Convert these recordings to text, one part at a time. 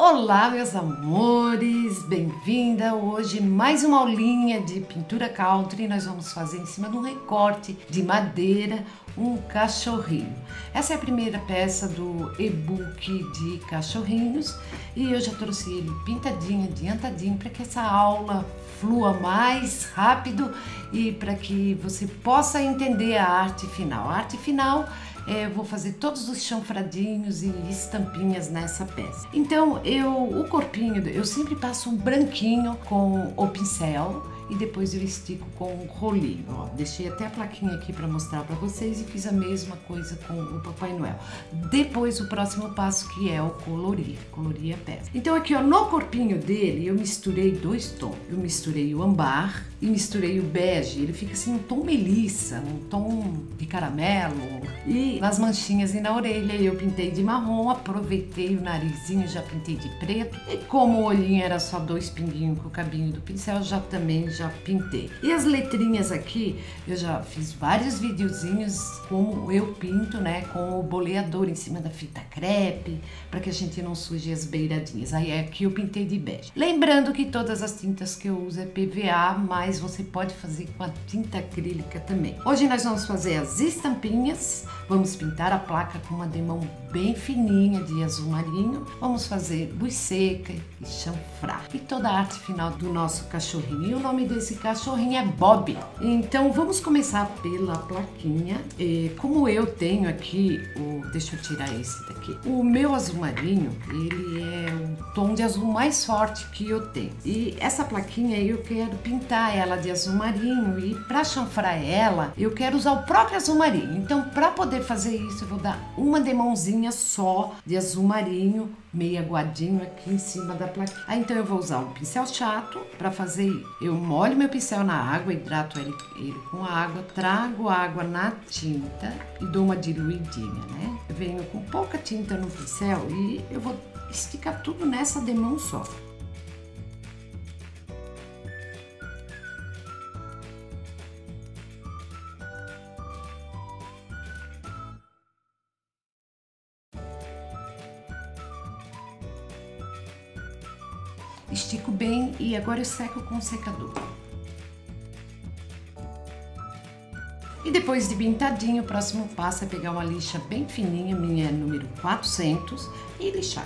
Olá, meus amores, bem-vinda! Hoje mais uma aulinha de pintura country. Nós vamos fazer em cima de um recorte de madeira um cachorrinho. Essa é a primeira peça do e-book de cachorrinhos e eu já trouxe ele pintadinho, adiantadinho, para que essa aula flua mais rápido e para que você possa entender a arte final. A arte final eu vou fazer todos os chanfradinhos e estampinhas nessa peça. Então o corpinho, eu sempre passo um branquinho com o pincel e depois eu estico com um rolinho. Ó, deixei até a plaquinha aqui para mostrar para vocês e fiz a mesma coisa com o Papai Noel. Depois o próximo passo que é o colorir a peça. Então aqui ó, no corpinho dele eu misturei dois tons. Eu misturei o ambar e misturei o bege. Ele fica assim um tom melissa, um tom de caramelo. E nas manchinhas e na orelha eu pintei de marrom, aproveitei o narizinho, já pintei de preto. E como o olhinho era só dois pinguinhos com o cabinho do pincel, já pintei. E as letrinhas aqui, eu já fiz vários videozinhos como eu pinto, né, com o boleador em cima da fita crepe, para que a gente não suje as beiradinhas. Aí aqui eu pintei de bege. Lembrando que todas as tintas que eu uso é PVA, mas você pode fazer com a tinta acrílica também. Hoje nós vamos fazer as estampinhas, vamos pintar a placa com uma demão bem fininha de azul marinho, vamos fazer luz seca e chanfrar. E toda a arte final do nosso cachorrinho. E o nome desse cachorrinho é Bob. Então vamos começar pela plaquinha. Como eu tenho aqui deixa eu tirar esse daqui. O meu azul marinho, ele é o tom de azul mais forte que eu tenho. E essa plaquinha eu quero pintar ela de azul marinho e para chanfrar ela, eu quero usar o próprio azul marinho. Então para poder fazer isso, eu vou dar uma demãozinha só de azul marinho, meio aguadinho aqui em cima da plaquinha. Aí então eu vou usar um pincel chato para fazer isso. Eu molho meu pincel na água, hidrato ele com água, trago água na tinta e dou uma diluidinha, né? Eu venho com pouca tinta no pincel e eu vou esticar tudo nessa demão só. Estico bem e agora eu seco com o secador. E depois de pintadinho, o próximo passo é pegar uma lixa bem fininha, minha é número 400, e lixar.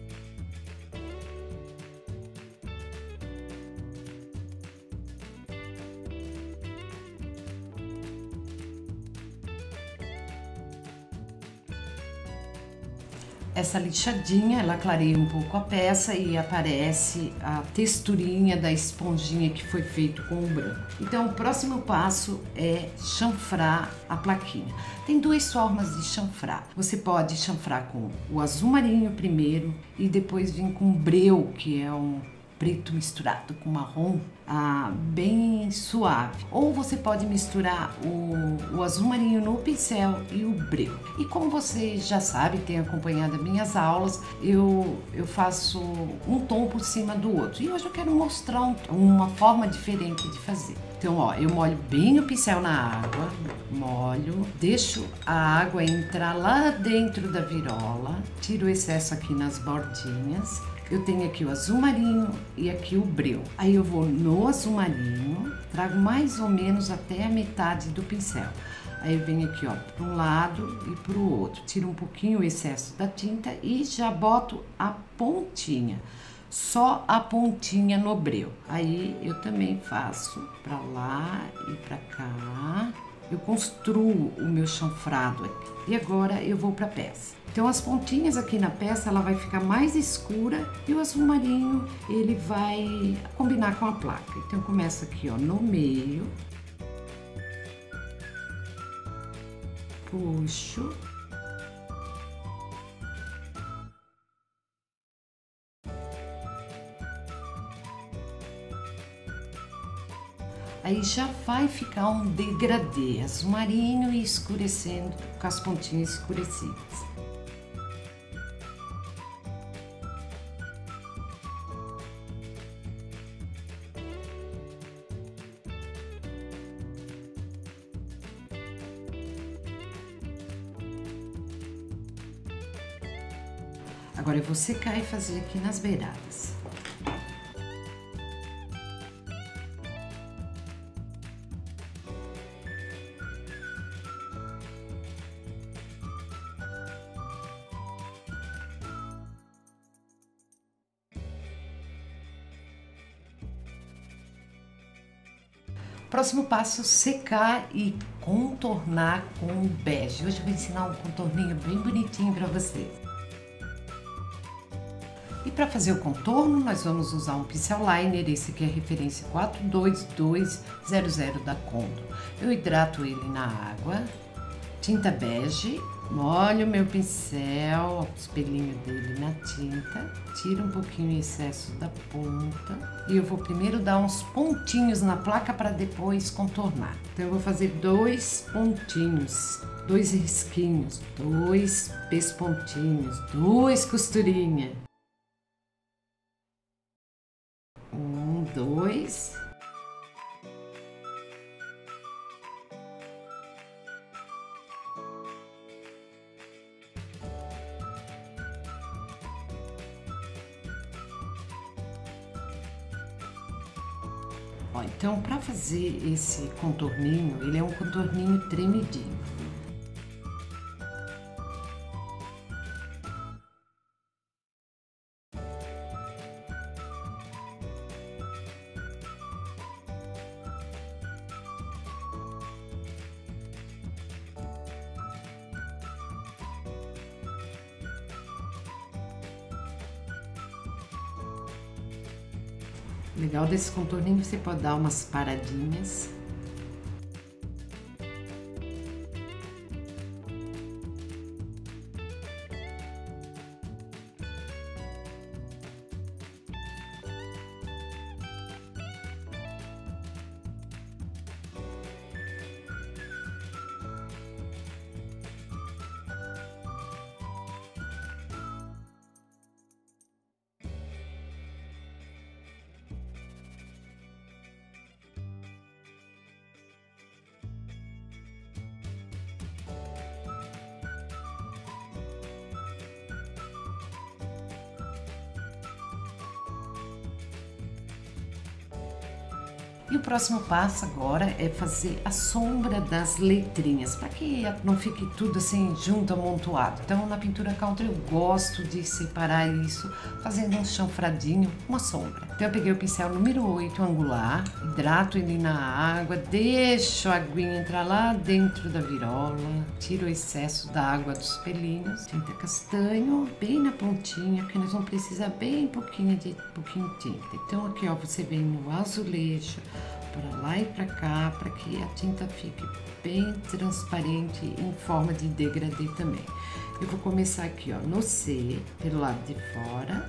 Essa lixadinha, ela clareia um pouco a peça e aparece a texturinha da esponjinha que foi feito com o branco. Então, o próximo passo é chanfrar a plaquinha. Tem duas formas de chanfrar. Você pode chanfrar com o azul marinho primeiro e depois vir com o breu, que é um preto misturado com marrom, bem suave. Ou você pode misturar o azul marinho no pincel e o breu. E como você já sabe, tem acompanhado minhas aulas, eu faço um tom por cima do outro. E hoje eu quero mostrar uma forma diferente de fazer. Então, ó, eu molho bem o pincel na água, molho, deixo a água entrar lá dentro da virola, tiro o excesso aqui nas bordinhas. Eu tenho aqui o azul marinho e aqui o breu. Aí eu vou no azul marinho, trago mais ou menos até a metade do pincel. Aí eu venho aqui, ó, para um lado e para o outro. Tiro um pouquinho o excesso da tinta e já boto a pontinha. Só a pontinha no breu. Aí eu também faço para lá e para cá. Eu construo o meu chanfrado aqui. E agora eu vou para a peça. Então as pontinhas aqui na peça, ela vai ficar mais escura e o azul marinho, ele vai combinar com a placa. Então eu começo aqui, ó, no meio. Puxo. Aí já vai ficar um degradê, azul marinho e escurecendo, com as pontinhas escurecidas. Agora eu vou secar e fazer aqui nas beiradas. Próximo passo, secar e contornar com o bege. Hoje eu vou ensinar um contorninho bem bonitinho para vocês. E para fazer o contorno, nós vamos usar um pincel liner, esse aqui é referência 42200 da Condor. Eu hidrato ele na água, tinta bege, molho meu pincel, o espelhinho dele na tinta, tiro um pouquinho o excesso da ponta e eu vou primeiro dar uns pontinhos na placa para depois contornar. Então eu vou fazer 2 pontinhos, 2 risquinhos, 2 pespontinhos, 2 costurinhas. 1, 2. Ó, então, para fazer esse contorninho, ele é um contorninho tremidinho. Legal desse contorninho, você pode dar umas paradinhas. E o próximo passo agora é fazer a sombra das letrinhas, para que não fique tudo assim junto, amontoado. Então na pintura country eu gosto de separar isso, fazendo um chanfradinho, uma sombra. Então eu peguei o pincel número 8 angular, hidrato ele na água, deixo a aguinha entrar lá dentro da virola, tiro o excesso da água dos pelinhos, tinta castanho, bem na pontinha, porque nós vamos precisar bem pouquinho de tinta. Então aqui ó, você vem no azulejo, para lá e para cá, para que a tinta fique bem transparente em forma de degradê também. Eu vou começar aqui ó, no C, pelo lado de fora.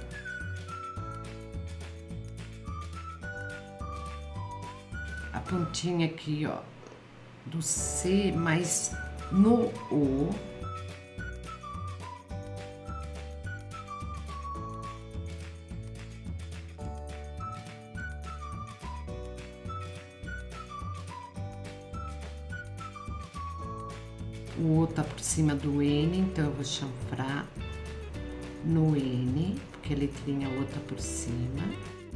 A pontinha aqui ó, do C, mas no O. O O tá por cima do N, então eu vou chanfrar no N, porque a letrinha O tá por cima.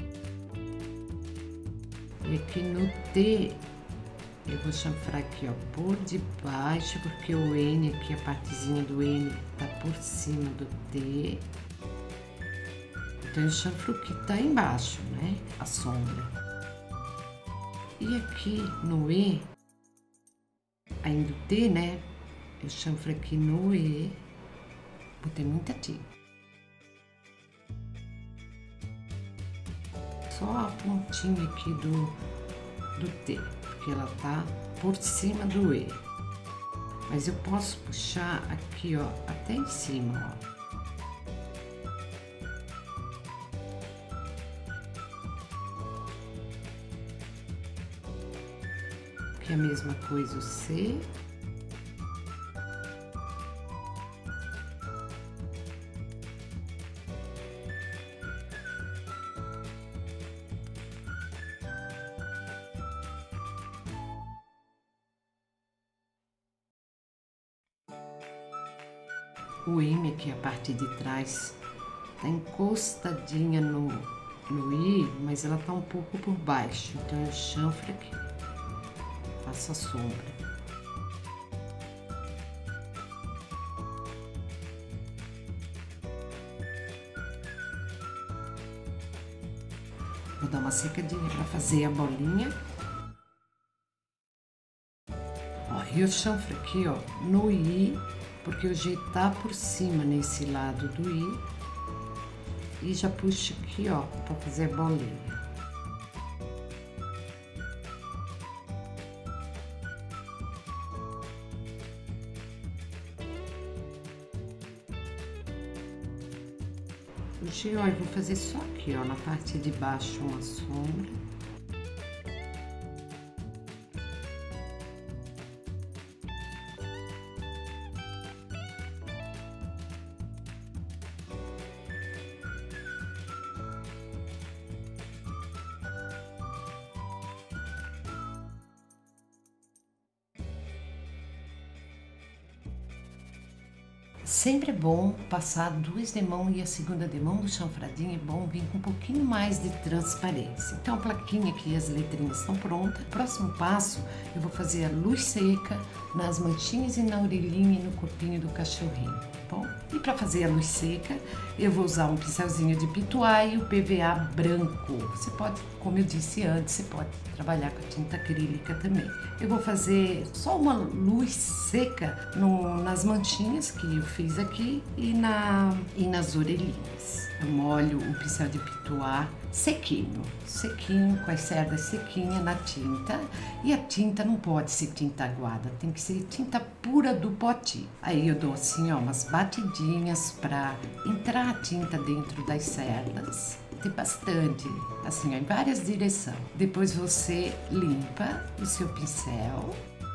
E aqui no T, eu vou chanfrar aqui, ó, por debaixo, porque o N aqui, a partezinha do N tá por cima do T. Então eu chanfro o que tá embaixo, né? A sombra. E aqui no E, ainda o T, né? Eu chanfro aqui no E, botei muita tinta. Só a pontinha aqui do T, porque ela tá por cima do E. Mas eu posso puxar aqui, ó, até em cima, ó. Aqui é a mesma coisa o C. O M aqui, a parte de trás tá encostadinha no I, mas ela tá um pouco por baixo, então eu chanfro aqui, faço a sombra. Vou dar uma secadinha para fazer a bolinha. Ó, e eu chanfro aqui, ó, no I, porque o G tá por cima nesse lado do I. E já puxo aqui, ó, para fazer a bolinha. O G, ó, eu vou fazer só aqui, ó, na parte de baixo uma sombra. Sempre é bom passar duas demãos e a segunda demão do chanfradinho é bom vir com um pouquinho mais de transparência. Então a plaquinha aqui, as letrinhas estão prontas. Próximo passo, eu vou fazer a luz seca nas manchinhas e na orelhinha e no corpinho do cachorrinho, tá bom? E para fazer a luz seca, eu vou usar um pincelzinho de pituá e o PVA branco. Você pode, como eu disse antes, você pode trabalhar com a tinta acrílica também. Eu vou fazer só uma luz seca nas manchinhas que eu fiz aqui e nas orelhinhas. Eu molho o pincel de pituá sequinho, com as cerdas sequinhas na tinta. E a tinta não pode ser tinta aguada, tem que ser tinta pura do potinho. Aí eu dou assim, ó, umas batidinhas para entrar a tinta dentro das cerdas. Tem bastante, assim, ó, em várias direções. Depois você limpa o seu pincel.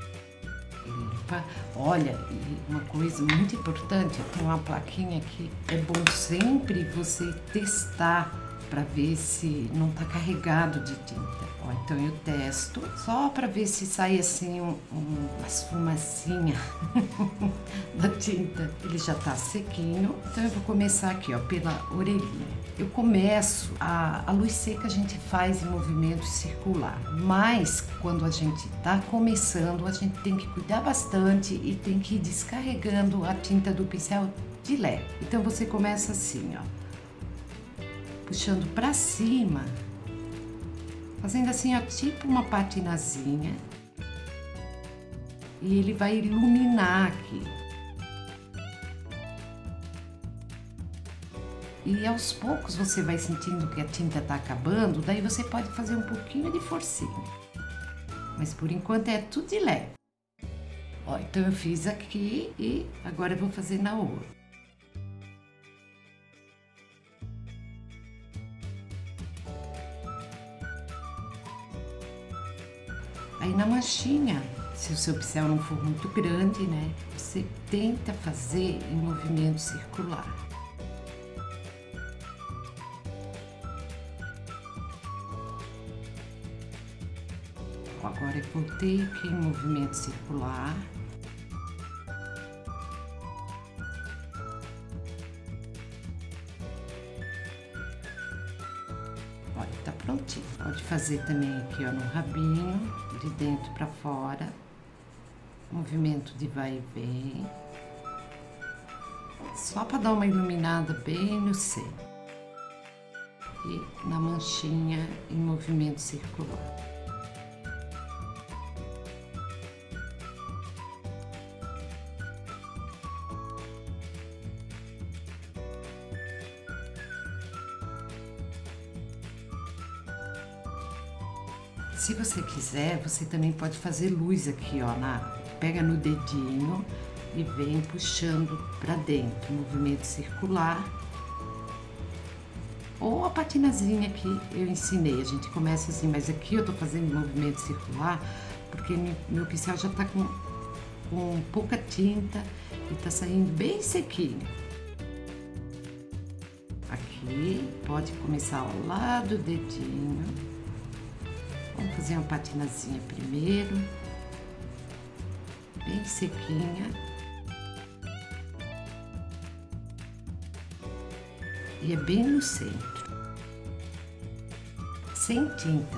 Olha, uma coisa muito importante, tem uma plaquinha aqui, é bom sempre você testar para ver se não tá carregado de tinta. Ó, então eu testo só para ver se sai assim umas fumacinhas da tinta. Ele já tá sequinho, então eu vou começar aqui, ó, pela orelhinha. Eu começo, a luz seca a gente faz em movimento circular, mas quando a gente tá começando, a gente tem que cuidar bastante e tem que ir descarregando a tinta do pincel de leve. Então você começa assim, ó, puxando pra cima, fazendo assim, ó, tipo uma patinazinha, e ele vai iluminar aqui. E aos poucos você vai sentindo que a tinta tá acabando, daí você pode fazer um pouquinho de forcinha. Mas por enquanto é tudo de leve. Ó, então eu fiz aqui e agora eu vou fazer na outra. Aí na manchinha, se o seu pincel não for muito grande, né, você tenta fazer em movimento circular. Agora eu voltei aqui em movimento circular. Olha, tá prontinho. Pode fazer também aqui, ó, no rabinho, de dentro para fora. Movimento de vai e vem. Só para dar uma iluminada bem no centro. E na manchinha em movimento circular. Se você quiser, você também pode fazer luz aqui, ó, pega no dedinho e vem puxando para dentro, movimento circular. Ou a patinazinha que eu ensinei, a gente começa assim, mas aqui eu tô fazendo movimento circular porque meu pincel já tá com pouca tinta e tá saindo bem sequinho. Aqui pode começar ao lado do dedinho. Vamos fazer uma patinazinha primeiro, bem sequinha. e é bem no centro, sem tinta.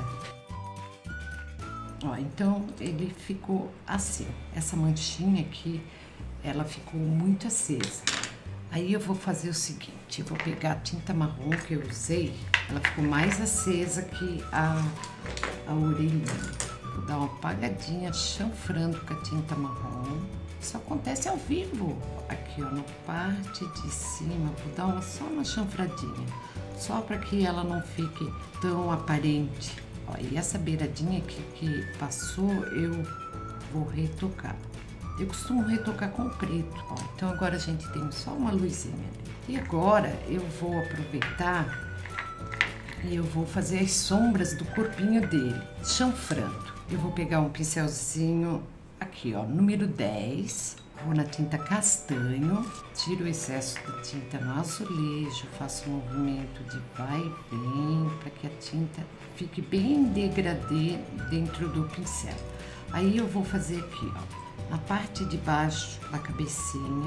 Ó, então ele ficou assim, essa manchinha aqui, ela ficou muito acesa. Aí eu vou fazer o seguinte, eu vou pegar a tinta marrom que eu usei, ela ficou mais acesa que a orelhinha. Vou dar uma apagadinha, chanfrando com a tinta marrom. Isso acontece ao vivo. Aqui, ó, na parte de cima, vou dar só uma chanfradinha, só para que ela não fique tão aparente. Ó, e essa beiradinha aqui que passou, eu vou retocar. Eu costumo retocar com preto, ó. Então agora a gente tem só uma luzinha ali. E agora eu vou aproveitar e eu vou fazer as sombras do corpinho dele, chanfrando. Eu vou pegar um pincelzinho aqui, ó, número 10, vou na tinta castanho, tiro o excesso de tinta no azulejo, faço um movimento de vai e vem para que a tinta fique bem degradê dentro do pincel. Aí eu vou fazer aqui, ó, na parte de baixo da cabecinha,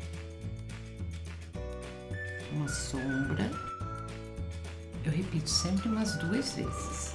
uma sombra. Eu repito sempre umas 2 vezes.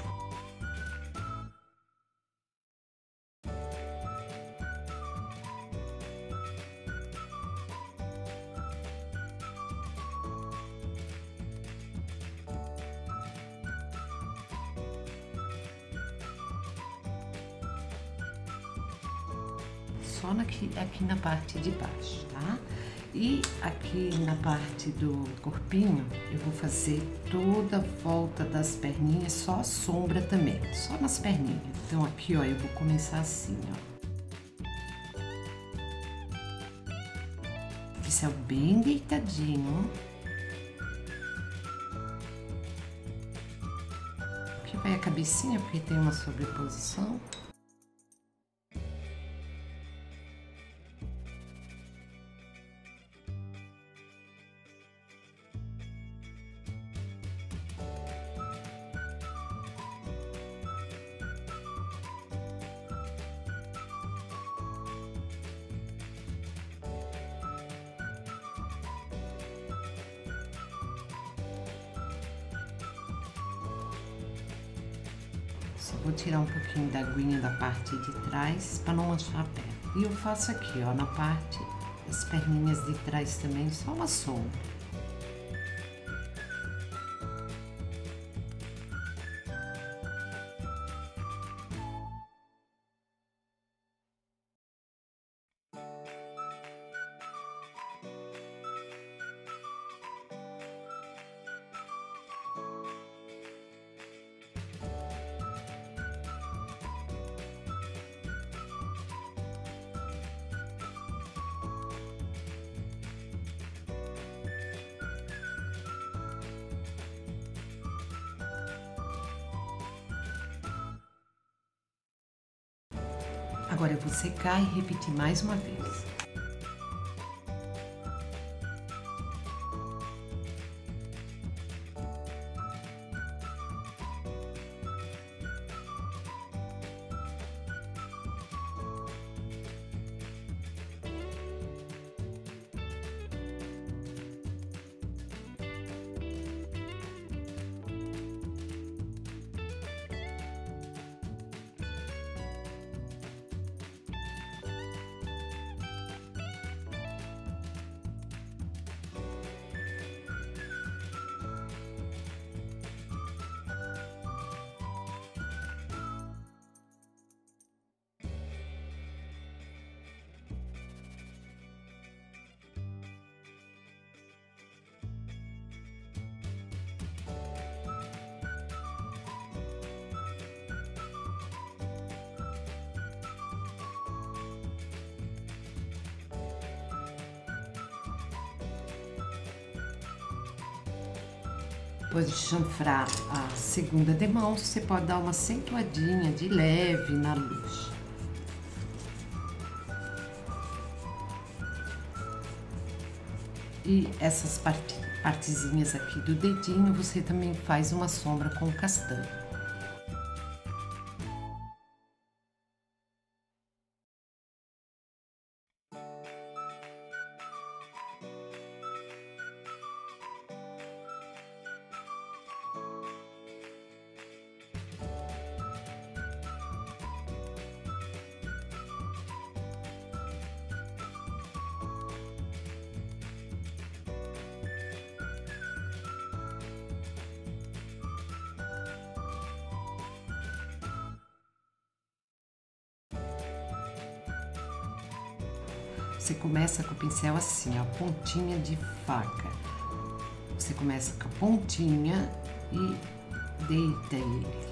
Só aqui na parte de baixo, tá? E aqui na parte do corpinho, eu vou fazer toda a volta das perninhas, só a sombra também, só nas perninhas. Então aqui, ó, eu vou começar assim, ó. Pincel bem deitadinho. Aqui vai a cabecinha, porque tem uma sobreposição. Só vou tirar um pouquinho da aguinha da parte de trás para não manchar a perna. E eu faço aqui, ó, na parte das perninhas de trás também, só uma sombra. Agora eu vou secar e repetir mais uma vez. Depois de chanfrar a segunda demão, você pode dar uma acentuadinha de leve na luz. E essas partezinhas aqui do dedinho, você também faz uma sombra com castanho. Você começa com o pincel assim, ó, pontinha de faca. Você começa com a pontinha e deita ele.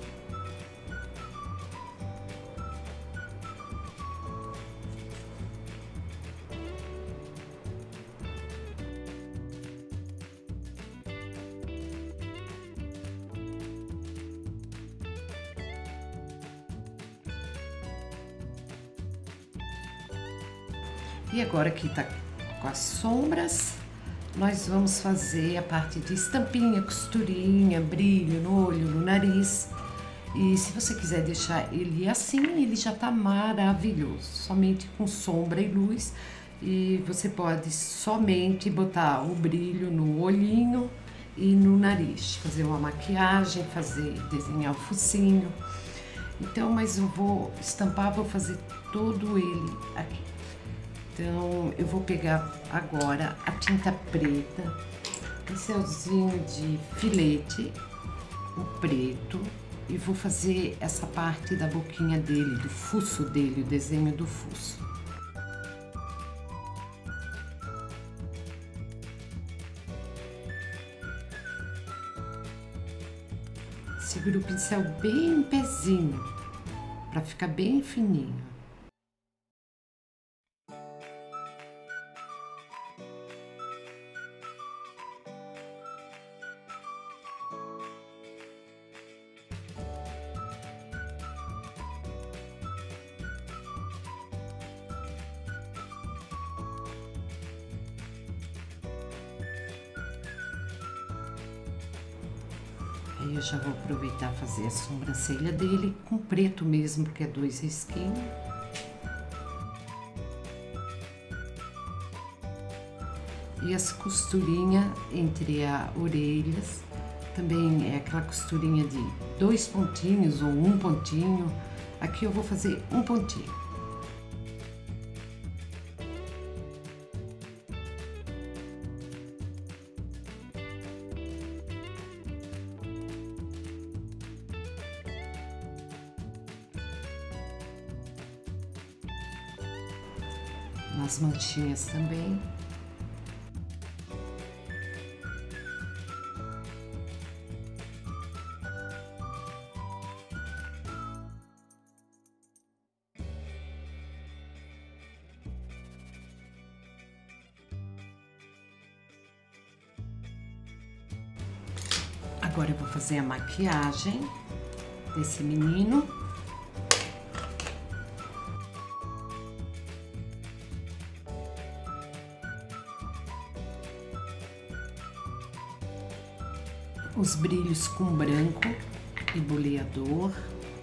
E agora que tá com as sombras, nós vamos fazer a parte de estampinha, costurinha, brilho no olho, no nariz. E se você quiser deixar ele assim, ele já tá maravilhoso, somente com sombra e luz. E você pode somente botar o brilho no olhinho e no nariz, fazer uma maquiagem, desenhar o focinho. Então, mas eu vou estampar, vou fazer todo ele aqui. Então, eu vou pegar agora a tinta preta, pincelzinho de filete, o preto, e vou fazer essa parte da boquinha dele, do fuço dele, o desenho do fuço. Seguro o pincel bem em pezinho, para ficar bem fininho. Aí eu já vou aproveitar fazer a sobrancelha dele com preto mesmo, porque é 2 risquinhos. E as costurinhas entre as orelhas, também é aquela costurinha de 2 pontinhos ou 1 pontinho. Aqui eu vou fazer 1 pontinho. Nas manchinhas também. Agora eu vou fazer a maquiagem desse menino. Os brilhos com branco e boleador.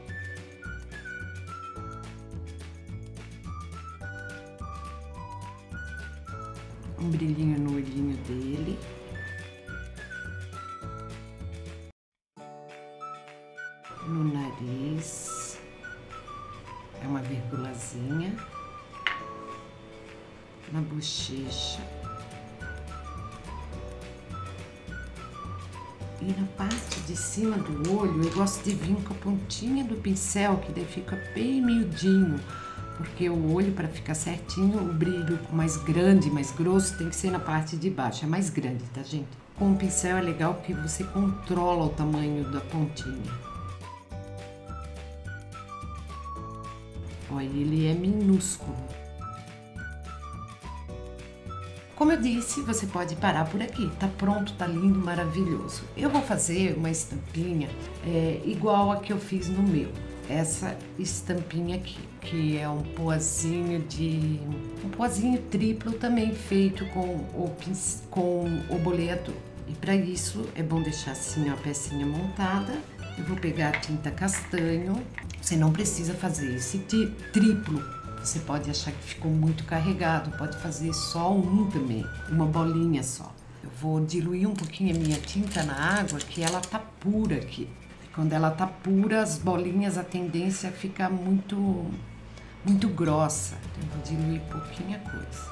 Um brilhinho no olhinho dele. No nariz. É uma virgulazinha. Na bochecha. E na parte de cima do olho, eu gosto de vir com a pontinha do pincel, que daí fica bem miudinho. Porque o olho, para ficar certinho, o brilho mais grande, mais grosso, tem que ser na parte de baixo. É mais grande, tá, gente? Com o pincel é legal porque você controla o tamanho da pontinha. Olha, ele é minúsculo. Como eu disse, você pode parar por aqui. Tá pronto, tá lindo, maravilhoso. Eu vou fazer uma estampinha igual a que eu fiz no meu. Essa estampinha aqui, que é um poazinho triplo também feito com o boleador. E para isso é bom deixar assim ó, a pecinha montada. Eu vou pegar a tinta castanho. Você não precisa fazer esse triplo. Você pode achar que ficou muito carregado, pode fazer só um também, uma bolinha só. Eu vou diluir um pouquinho a minha tinta na água, que ela tá pura aqui. Quando ela tá pura, as bolinhas, a tendência é ficar muito grossa. Então, eu vou diluir pouquinha coisa.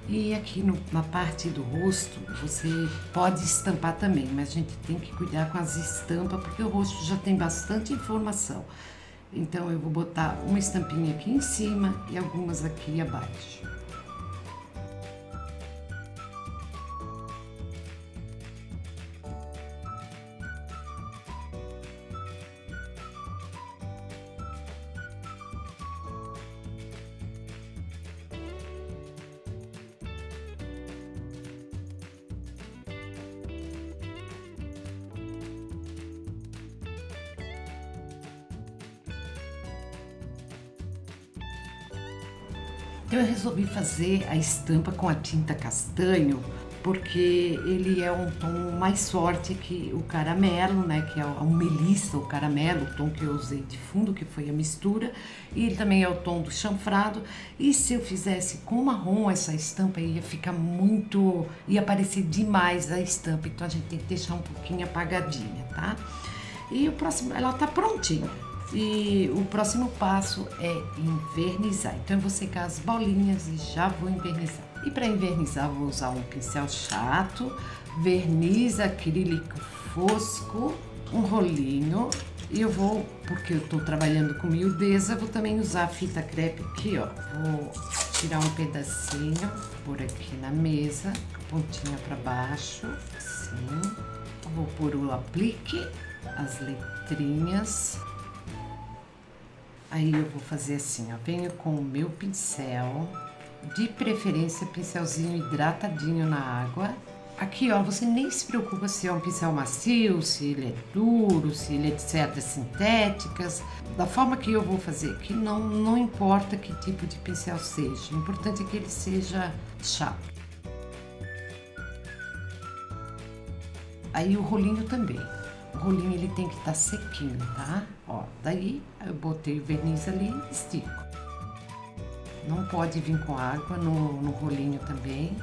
E aqui na parte do rosto, você pode estampar também, mas a gente tem que cuidar com as estampas, porque o rosto já tem bastante informação. Então eu vou botar uma estampinha aqui em cima e algumas aqui abaixo. Então eu resolvi fazer a estampa com a tinta castanho, porque ele é um tom mais forte que o caramelo, né, que é o melissa, o caramelo, o tom que eu usei de fundo, que foi a mistura, e ele também é o tom do chanfrado. E se eu fizesse com marrom essa estampa ia ficar muito, ia aparecer demais a estampa, então a gente tem que deixar um pouquinho apagadinha, tá? E o próximo, ela tá prontinha. E o próximo passo é envernizar. Então eu vou secar as bolinhas e já vou envernizar. E para envernizar vou usar um pincel chato, verniz acrílico fosco, um rolinho. E eu vou, porque eu estou trabalhando com miudeza, vou também usar a fita crepe aqui, ó. Vou tirar um pedacinho, pôr aqui na mesa, pontinha para baixo, assim. Vou pôr o aplique, as letrinhas. Aí eu vou fazer assim, ó, venho com o meu pincel, de preferência pincelzinho hidratadinho na água. Aqui, ó, você nem se preocupa se é um pincel macio, se ele é duro, se ele é de cerdas sintéticas. Da forma que eu vou fazer aqui, não importa que tipo de pincel seja, o importante é que ele seja chato. Aí o rolinho também. O rolinho ele tem que estar sequinho, tá? Ó, daí eu botei o verniz ali e estico. Não pode vir com água no rolinho também.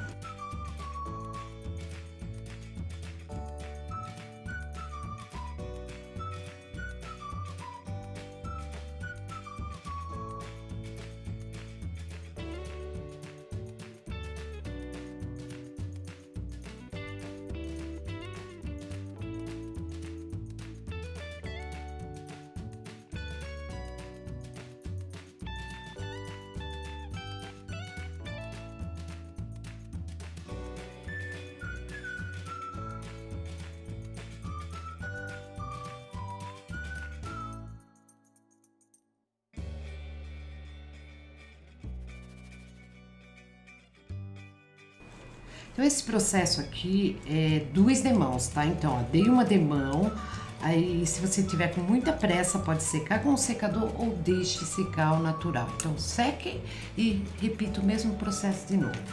Então esse processo aqui é 2 demãos, tá? Então, ó, dei uma demão, aí se você tiver com muita pressa pode secar com o secador ou deixe secar ao natural. Então seque e repita o mesmo processo de novo.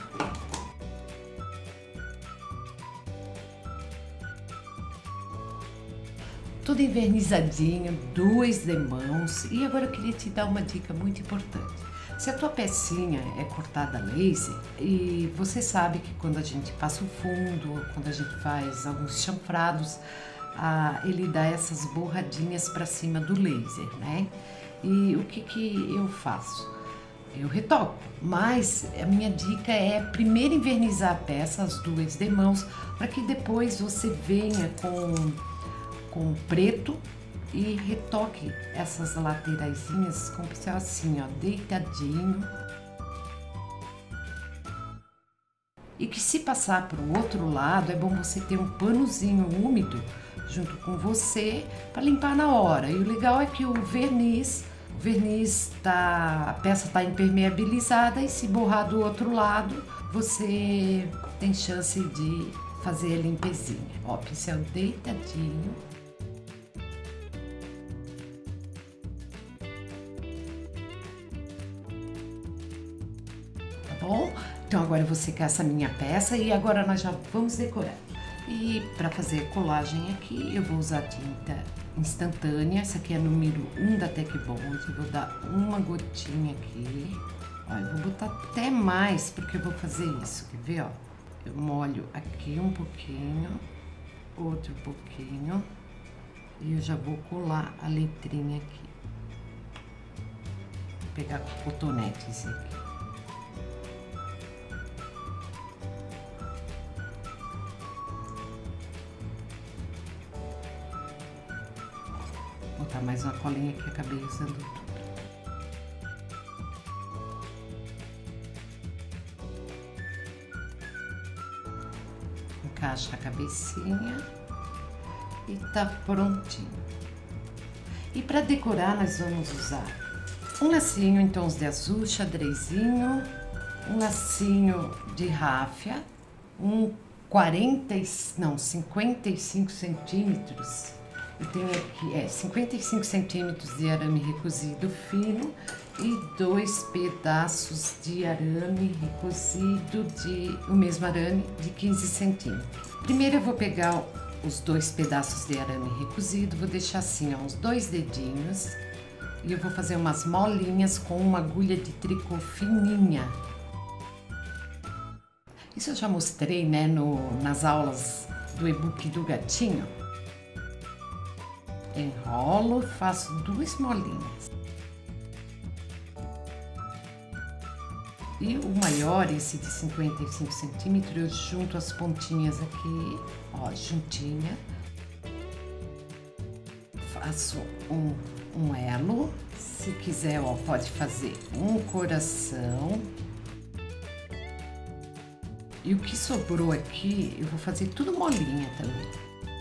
Tudo envernizadinho, 2 demãos. E agora eu queria te dar uma dica muito importante. Se a tua pecinha é cortada a laser, e você sabe que quando a gente passa o fundo, quando a gente faz alguns chanfrados, ele dá essas borradinhas para cima do laser, né? E o que eu faço? Eu retoco, mas a minha dica é primeiro envernizar a peça, as 2 demãos, para que depois você venha com preto e retoque essas lateraisinhas com o pincel assim, ó, deitadinho. E que se passar para o outro lado, é bom você ter um panozinho úmido junto com você para limpar na hora. E o legal é que o verniz a peça está impermeabilizada e se borrar do outro lado, você tem chance de fazer a limpezinha. Ó, pincel deitadinho. Bom, então agora eu vou secar essa minha peça e agora nós já vamos decorar. E para fazer a colagem aqui, eu vou usar tinta instantânea. Essa aqui é número 1 da Tec Bond. Vou dar uma gotinha aqui. Ó, eu vou botar até mais, porque eu vou fazer isso. Quer ver, ó? Eu molho aqui um pouquinho, outro pouquinho. E eu já vou colar a letrinha aqui. Vou pegar com cotonetes aqui. botar mais uma colinha que acabei usando tudo. Encaixa a cabecinha e tá prontinho. E para decorar nós vamos usar um lacinho em tons de azul, xadrezinho, um lacinho de ráfia, um 55 centímetros. Eu tenho aqui 55 centímetros de arame recozido fino e 2 pedaços de arame recozido o mesmo arame de 15 centímetros. Primeiro eu vou pegar os 2 pedaços de arame recozido, vou deixar assim, ó, uns 2 dedinhos, e eu vou fazer umas molinhas com uma agulha de tricô fininha. Isso eu já mostrei, né, nas aulas do e-book do gatinho. Enrolo, faço 2 molinhas. E o maior, esse de 55 centímetros, eu junto as pontinhas aqui, ó, juntinha. Faço um elo. Se quiser, ó, pode fazer um coração. E o que sobrou aqui, eu vou fazer tudo molinha também.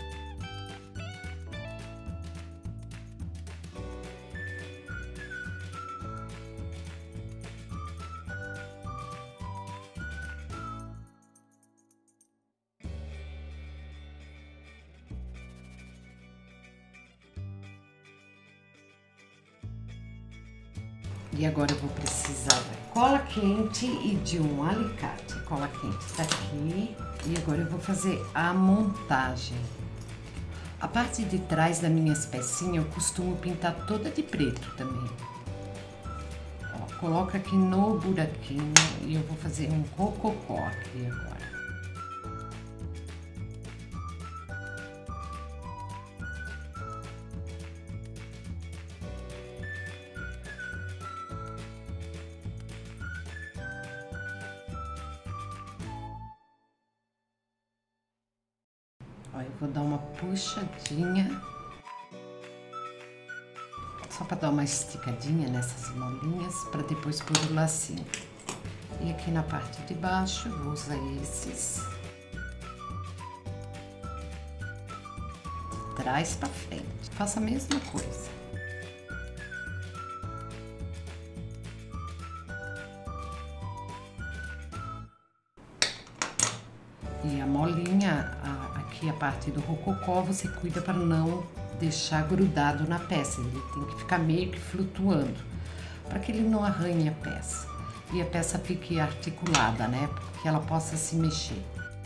E agora eu vou precisar da cola quente e de um alicate. A cola quente tá aqui. E agora eu vou fazer a montagem. A parte de trás das minhas pecinhas eu costumo pintar toda de preto também. Ó, coloca aqui no buraquinho e eu vou fazer um rococó aqui agora. Ó, eu vou dar uma puxadinha, só para dar uma esticadinha nessas molinhas, para depois pôr o lacinho. E aqui na parte de baixo, eu vou usar esses. De trás para frente. Faça a mesma coisa. E a molinha, aqui a parte do rococó, você cuida para não deixar grudado na peça. Ele tem que ficar meio que flutuando, para que ele não arranhe a peça. E a peça fique articulada, né? Que ela possa se mexer.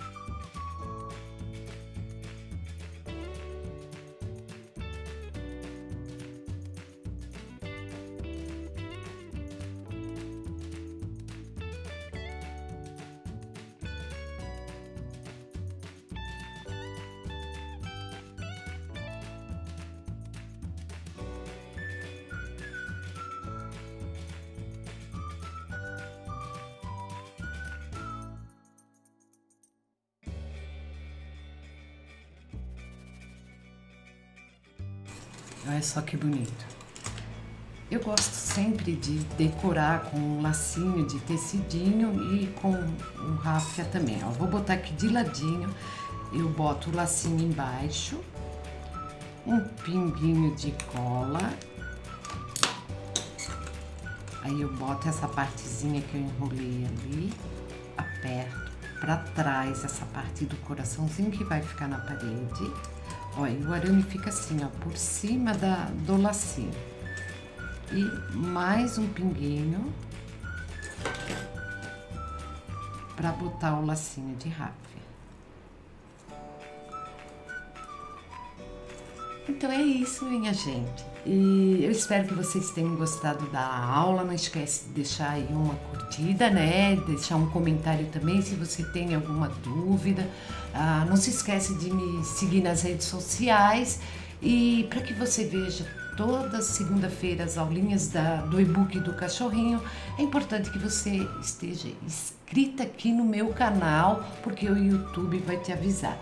Olha só que bonito. Eu gosto sempre de decorar com um lacinho de tecidinho e com um ráfia também. Ó, vou botar aqui de ladinho, eu boto o lacinho embaixo, um pinguinho de cola. Aí eu boto essa partezinha que eu enrolei ali, aperto pra trás essa parte do coraçãozinho que vai ficar na parede. Ó, e o arame fica assim, ó, por cima do lacinho. E mais um pinguinho para botar o lacinho de ráfia. Então é isso, minha gente. E eu espero que vocês tenham gostado da aula. Não esquece de deixar aí uma curtida, né? Deixar um comentário também se você tem alguma dúvida. Não se esquece de me seguir nas redes sociais. E para que você veja toda segunda-feira as aulinhas do e-book do cachorrinho, é importante que você esteja inscrita aqui no meu canal, porque o YouTube vai te avisar.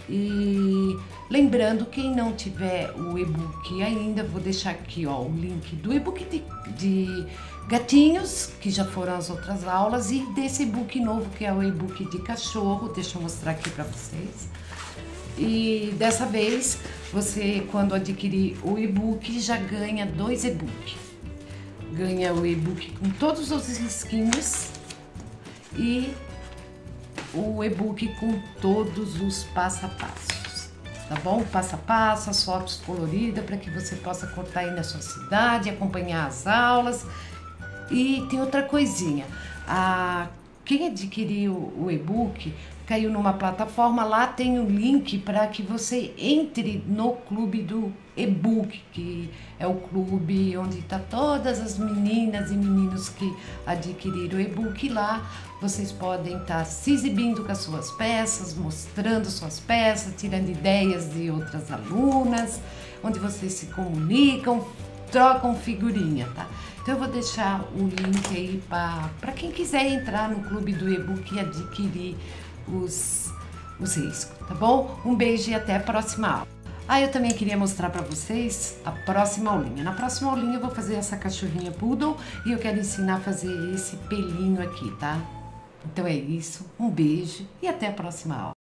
E lembrando, quem não tiver o e-book ainda, vou deixar aqui ó, o link do e-book de gatinhos, que já foram as outras aulas, e desse e-book novo, que é o e-book de cachorro. Deixa eu mostrar aqui para vocês. E dessa vez, você, quando adquirir o e-book, já ganha 2 e-books. Ganha o e-book com todos os risquinhos e o e-book com todos os passo a passos, tá bom? Passo a passo, as fotos coloridas para que você possa cortar aí na sua cidade, acompanhar as aulas. E tem outra coisinha, quem adquiriu o e-book caiu numa plataforma, lá tem um link para que você entre no clube do e-book, que é o clube onde está todas as meninas e meninos que adquiriram o e-book. Lá vocês podem estar se exibindo com as suas peças, mostrando suas peças, tirando ideias de outras alunas, onde vocês se comunicam, trocam figurinha, tá? Então eu vou deixar o link aí para quem quiser entrar no clube do e-book e adquirir os riscos, tá bom? Um beijo e até a próxima aula. Eu também queria mostrar para vocês a próxima aulinha. Na próxima aulinha eu vou fazer essa cachorrinha poodle e eu quero ensinar a fazer esse pelinho aqui, tá? Então é isso, um beijo e até a próxima aula.